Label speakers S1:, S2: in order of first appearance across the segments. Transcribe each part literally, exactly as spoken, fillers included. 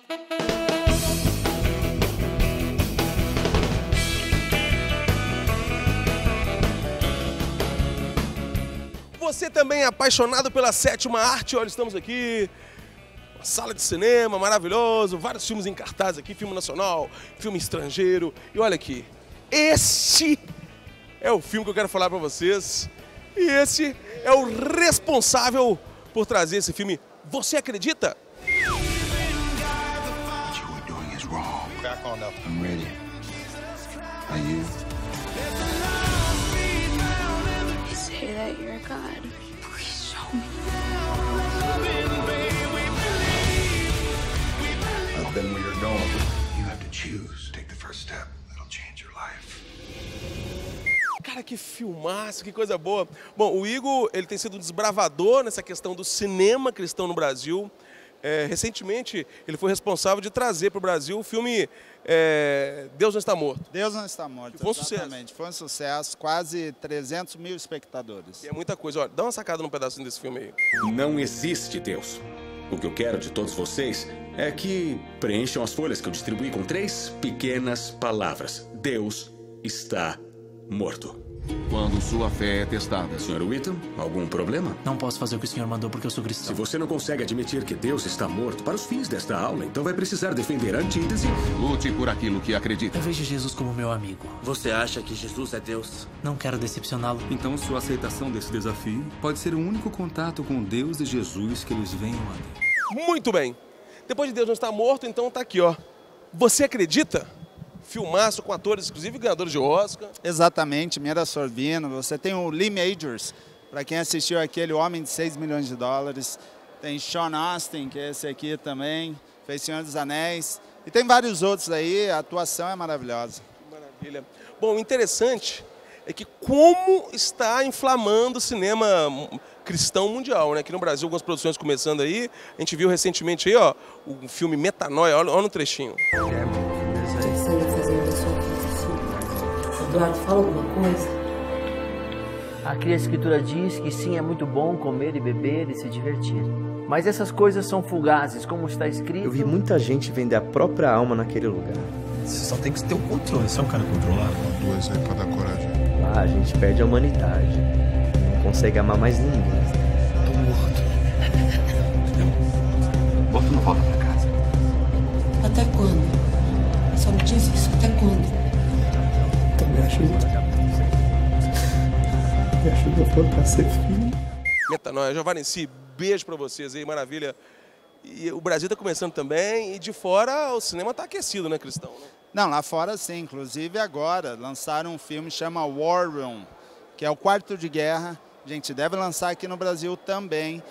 S1: Você também é apaixonado pela sétima arte? Olha, estamos aqui, uma sala de cinema maravilhoso, vários filmes em cartaz aqui, filme nacional, filme estrangeiro. E olha aqui, este é o filme que eu quero falar para vocês. E esse é o responsável por trazer esse filme. Você acredita?
S2: Say that you're a god. Please show me.
S3: I've been where you're going. You have to choose. Take the first step. It'll change your life.
S1: Cara, que filmaço, que coisa boa. Bom, o Igor, ele tem sido um desbravador nessa questão do cinema cristão no Brasil. É, recentemente, ele foi responsável de trazer para o Brasil o filme é, Deus Não Está Morto.
S4: Deus Não Está Morto,
S1: foi um
S4: exatamente.
S1: sucesso.
S4: Foi um sucesso, quase trezentos mil espectadores.
S1: E é muita coisa. Olha, dá uma sacada num pedacinho desse filme aí.
S5: Não existe Deus. O que eu quero de todos vocês é que preencham as folhas que eu distribuí com três pequenas palavras. Deus está morto.
S6: Quando sua fé é testada.
S5: senhor Whittam, algum problema?
S7: Não posso fazer o que o senhor mandou porque eu sou
S5: Se
S7: cristão.
S5: você não consegue admitir que Deus está morto para os fins desta aula, então vai precisar defender a antítese.
S6: Lute por aquilo que acredita.
S7: Eu vejo Jesus como meu amigo.
S8: Você acha que Jesus é Deus?
S7: Não quero decepcioná-lo.
S9: Então sua aceitação desse desafio pode ser o único contato com Deus e Jesus que eles venham a ter.
S1: Muito bem. Depois de Deus Não Está Morto, então tá aqui, ó. Você acredita? Filmaço com atores, inclusive ganhadores de Oscar.
S4: Exatamente, Mira Sorvino. Você tem o Lee Majors, para quem assistiu aquele Homem de seis milhões de dólares. Tem Sean Astin, que é esse aqui também, fez Senhor dos Anéis. E tem vários outros aí, a atuação é maravilhosa.
S1: Maravilha. Bom, o interessante é que como está inflamando o cinema cristão mundial, né? Aqui no Brasil, algumas produções começando aí. A gente viu recentemente aí, ó, o filme Metanoia, olha, olha no trechinho.
S10: Eduardo, fala alguma coisa.
S8: Aqui a escritura diz que sim, é muito bom comer e beber e se divertir. Mas essas coisas são fugazes, como está escrito.
S11: Eu vi muita gente vender a própria alma naquele lugar.
S12: Você só tem que ter o controle, você é um cara controlado.
S3: Duas aí pra dar coragem.
S11: Lá a gente perde a humanidade. Não consegue amar mais ninguém.
S12: Tô morto.
S6: Você não volta pra casa.
S10: Até quando? Só me diz isso, até quando?
S11: Me ajuda. Me ajuda a voltar a ser filho.
S1: Metanoia, Giovanni, beijo pra vocês aí, maravilha. E o Brasil tá começando também, e de fora o cinema tá aquecido, né, Cristão? Né?
S4: Não, lá fora sim, inclusive agora lançaram um filme que chama War Room, que é o Quarto de Guerra. A gente deve lançar aqui no Brasil também.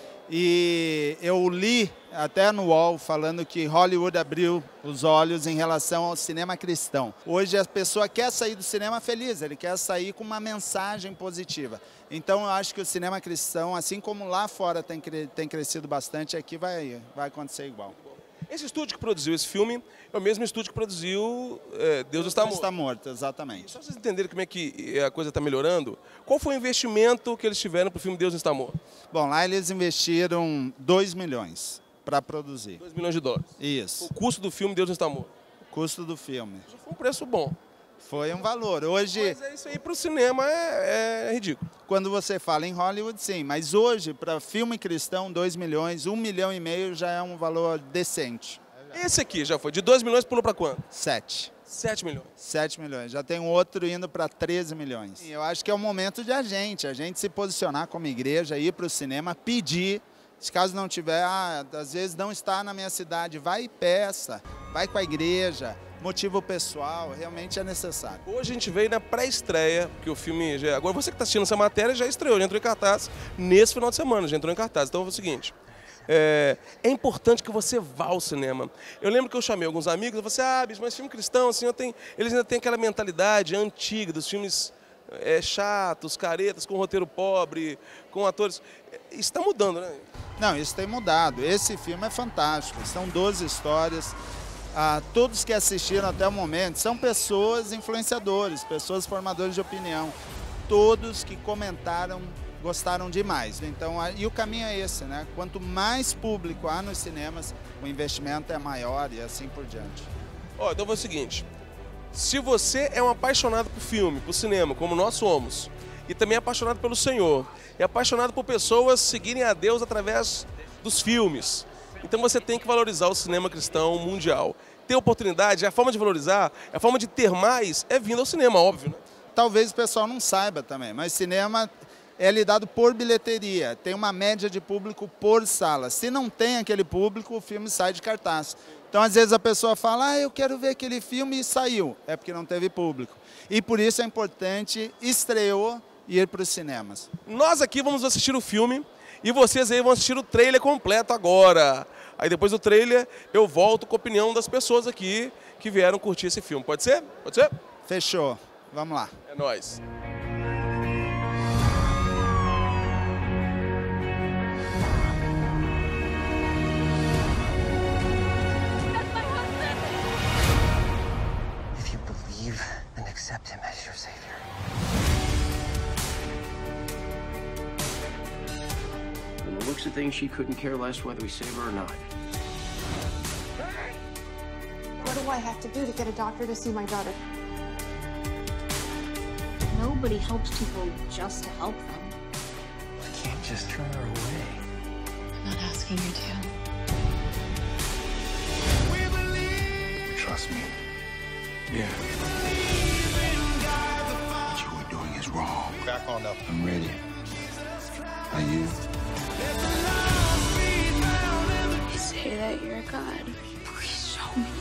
S4: E eu li até no U O L falando que Hollywood abriu os olhos em relação ao cinema cristão. Hoje a pessoa quer sair do cinema feliz, ele quer sair com uma mensagem positiva. Então eu acho que o cinema cristão, assim como lá fora tem, tem crescido bastante, aqui vai, vai acontecer igual.
S1: Esse estúdio que produziu esse filme é o mesmo estúdio que produziu é, Deus Está Morto.
S4: Está Morto, exatamente.
S1: Só para vocês entenderem como é que a coisa está melhorando, qual foi o investimento que eles tiveram para o filme Deus Está Morto?
S4: Bom, lá eles investiram dois milhões para produzir.
S1: dois milhões de dólares.
S4: Isso.
S1: O custo do filme Deus Não Está Morto.
S4: O custo do filme.
S1: Já foi um preço bom.
S4: Foi um valor. Hoje...
S1: Mas é isso aí, para o cinema é, é ridículo.
S4: Quando você fala em Hollywood, sim. Mas hoje, para filme cristão, dois milhões, um milhão e meio já é um valor decente.
S1: Esse aqui já foi. De dois milhões pulou para quanto?
S4: Sete.
S1: Sete milhões.
S4: Sete milhões. Já tem um outro indo para treze milhões. Eu acho que é o momento de a gente, a gente se posicionar como igreja, ir para o cinema, pedir. Se caso não tiver, ah, às vezes não está na minha cidade, vai e peça, vai com a igreja, motivo pessoal, realmente é necessário.
S1: Hoje a gente veio na pré-estreia, porque o filme já... Agora você que está assistindo essa matéria já estreou, já entrou em cartaz nesse final de semana, já entrou em cartaz. Então é o seguinte, é, é importante que você vá ao cinema. Eu lembro que eu chamei alguns amigos, eu falei assim, ah, bicho, mas filme cristão, assim, eu tenho... eles ainda têm aquela mentalidade antiga dos filmes é, chatos, caretas, com roteiro pobre, com atores... Isso está mudando, né?
S4: Não, isso tem mudado. Esse filme é fantástico, são doze histórias. Ah, todos que assistiram até o momento são pessoas influenciadores, pessoas formadoras de opinião. Todos que comentaram gostaram demais. Então, a, e o caminho é esse, né? Quanto mais público há nos cinemas, o investimento é maior e assim por diante.
S1: Ó, oh, então foi o seguinte, se você é um apaixonado por filme, por cinema, como nós somos, e também é apaixonado pelo Senhor, é apaixonado por pessoas seguirem a Deus através dos filmes, então você tem que valorizar o cinema cristão mundial. Ter oportunidade, a forma de valorizar, a forma de ter mais é vindo ao cinema, óbvio, né?
S4: Talvez o pessoal não saiba também, mas cinema é lidado por bilheteria, tem uma média de público por sala. Se não tem aquele público, o filme sai de cartaz. Então, às vezes, a pessoa fala, ah, eu quero ver aquele filme e saiu. É porque não teve público. E por isso é importante, estreou, ir para os cinemas.
S1: Nós aqui vamos assistir o filme e vocês aí vão assistir o trailer completo agora. Aí depois do trailer eu volto com a opinião das pessoas aqui que vieram curtir esse filme. Pode ser? Pode ser?
S4: Fechou. Vamos lá.
S1: É nóis.
S13: Accept him as your savior.
S14: From the looks of things, she couldn't care less whether we save her or not.
S2: What do I have to do to get a doctor to see my daughter?
S15: Nobody helps people just to help them.
S13: I can't just turn her away.
S2: I'm not asking you to.
S3: Trust me. Yeah. What you were doing is wrong.
S12: Back on up.
S3: I'm ready. Are you?
S2: You say that you're a god. Please show me.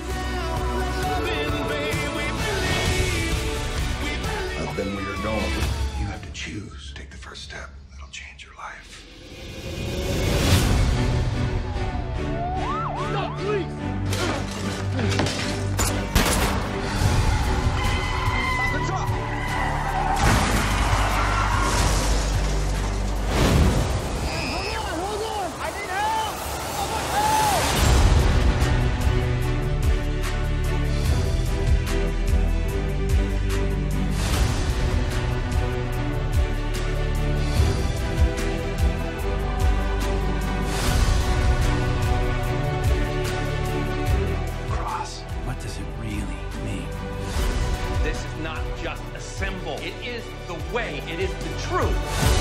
S3: I've been where you're going. You have to choose. Take the first step. It'll change your life.
S16: Stop, please!
S17: It is the way. It is the truth.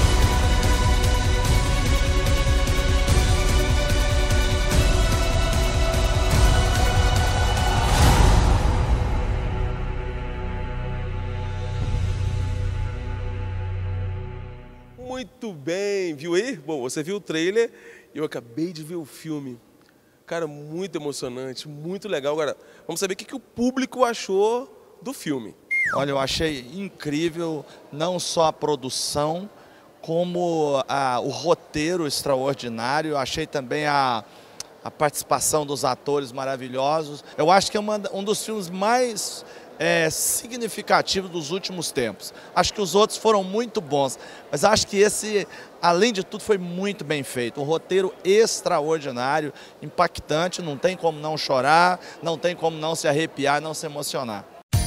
S1: Muito bem, viu aí? Bom, você viu o trailer e eu acabei de ver o filme. Cara, muito emocionante, muito legal. Agora, vamos saber o que o público achou do filme.
S18: Olha, eu achei incrível não só a produção, como a, o roteiro extraordinário. Eu achei também a, a participação dos atores maravilhosos. Eu acho que é uma, um dos filmes mais é, significativos dos últimos tempos. Acho que os outros foram muito bons, mas acho que esse, além de tudo, foi muito bem feito. Um roteiro extraordinário, impactante, não tem como não chorar, não tem como não se arrepiar, não se emocionar.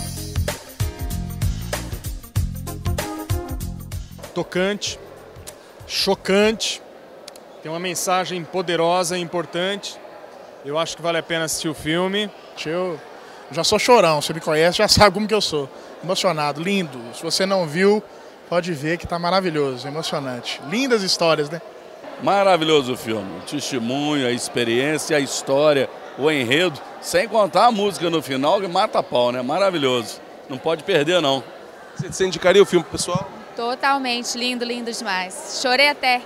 S19: Tocante, chocante, tem uma mensagem poderosa e importante. Eu acho que vale a pena assistir o filme.
S20: Eu já sou chorão, você me conhece, já sabe como que eu sou. Emocionado, lindo. Se você não viu, pode ver que tá maravilhoso, emocionante. Lindas histórias, né?
S21: Maravilhoso o filme. O testemunho, a experiência, a história, o enredo, sem contar a música no final que mata a pau, né? Maravilhoso. Não pode perder, não.
S1: Você indicaria o filme pro pessoal?
S22: Totalmente, lindo, lindo demais. Chorei até.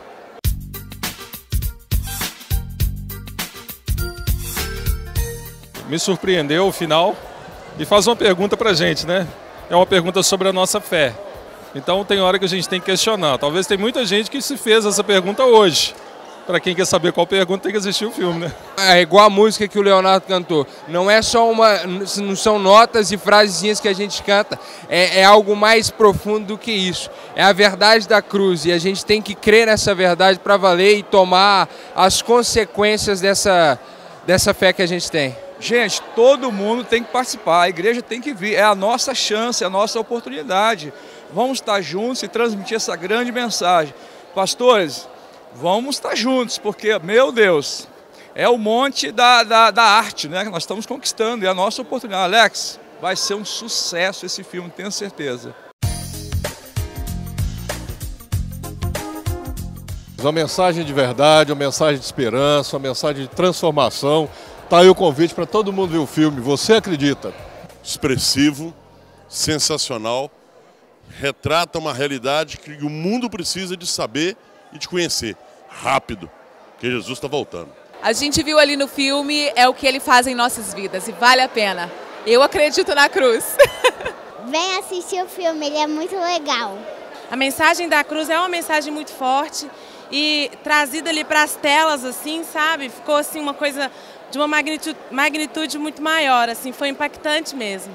S23: Me surpreendeu o final e faz uma pergunta pra gente, né? É uma pergunta sobre a nossa fé. Então tem hora que a gente tem que questionar. Talvez tem muita gente que se fez essa pergunta hoje. Para quem quer saber qual pergunta, tem que assistir o filme, né?
S24: É igual a música que o Leonardo cantou. Não é só uma, não são notas e frasezinhas que a gente canta. É, é algo mais profundo do que isso. É a verdade da cruz e a gente tem que crer nessa verdade para valer e tomar as consequências dessa, dessa fé que a gente tem.
S25: Gente, todo mundo tem que participar. A igreja tem que vir. É a nossa chance, é a nossa oportunidade. Vamos estar juntos e transmitir essa grande mensagem. pastores, vamos estar juntos, porque, meu Deus, é o monte da, da, da arte, né, que nós estamos conquistando, e a nossa oportunidade. Alex, vai ser um sucesso esse filme, tenho certeza.
S5: Uma mensagem de verdade, uma mensagem de esperança, uma mensagem de transformação. Tá aí o convite para todo mundo ver o filme. Você acredita?
S7: Expressivo, sensacional, retrata uma realidade que o mundo precisa de saber e de conhecer. Rápido, porque Jesus está voltando.
S8: A gente viu ali no filme, é o que ele faz em nossas vidas e vale a pena. Eu acredito na cruz.
S9: Vem assistir o filme, ele é muito legal.
S16: A mensagem da cruz é uma mensagem muito forte e trazida ali para as telas, assim, sabe? Ficou assim uma coisa de uma magnitude, magnitude muito maior, assim, foi impactante mesmo.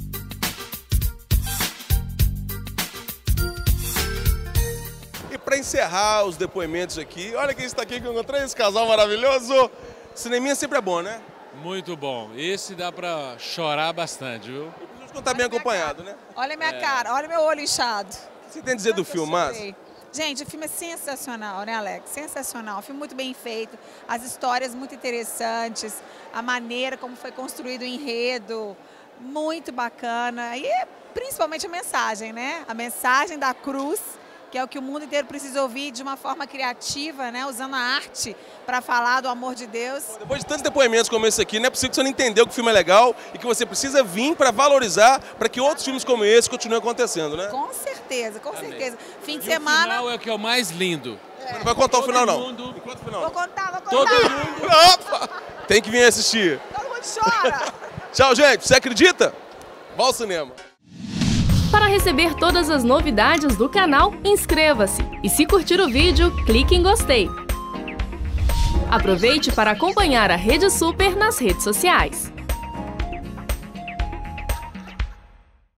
S1: E para encerrar os depoimentos aqui, olha quem está aqui que eu encontrei, esse casal maravilhoso. Cineminha sempre é bom, né?
S26: Muito bom. Esse dá para chorar bastante, viu?
S1: E por isso que tá bem acompanhado, né?
S27: Olha a minha
S26: É.
S27: cara, olha meu olho inchado.
S1: O que você tem a dizer do filme, Márcia?
S27: Gente, o filme é sensacional, né, Alex? Sensacional. O filme muito bem feito, as histórias muito interessantes, a maneira como foi construído o enredo, muito bacana. E principalmente a mensagem, né? A mensagem da cruz, que é o que o mundo inteiro precisa ouvir de uma forma criativa, né? Usando a arte para falar do amor de Deus.
S1: Depois de tantos depoimentos como esse aqui, não é possível que você não entendeu que o filme é legal e que você precisa vir para valorizar, para que outros filmes como esse continuem acontecendo, né?
S27: Com certeza, com
S26: Amém.
S27: certeza. Fim de
S26: E
S27: semana...
S26: o final é o que é o mais lindo.
S1: É. Não vai contar o final, não.
S26: Mundo...
S1: Enquanto o final.
S27: Vou contar, vou contar.
S26: Todo mundo...
S1: Opa! Tem que vir assistir.
S27: Todo mundo chora.
S1: Tchau, gente. Você acredita? Vá ao cinema.
S28: Para receber todas as novidades do canal, inscreva-se. E se curtir o vídeo, clique em gostei. Aproveite para acompanhar a Rede Super nas redes sociais.